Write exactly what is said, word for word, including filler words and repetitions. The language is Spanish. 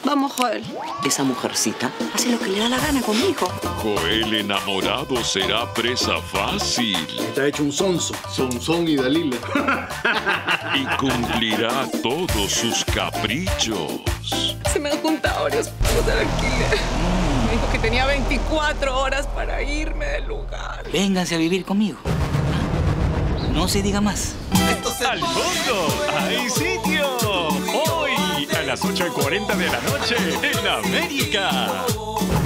Vamos, Joel. Esa mujercita hace lo que le da la gana conmigo. Joel enamorado será presa fácil. Está hecho un sonso. Sonsón y Dalila. Y cumplirá todos sus caprichos. Se me han juntado varios pagos de alquiler. Me dijo que tenía veinticuatro horas para irme del lugar. Vénganse a vivir conmigo. No se diga más. ¡Al fondo! ¡Hay sitio! Hoy, a las ocho y cuarenta de la noche, en América.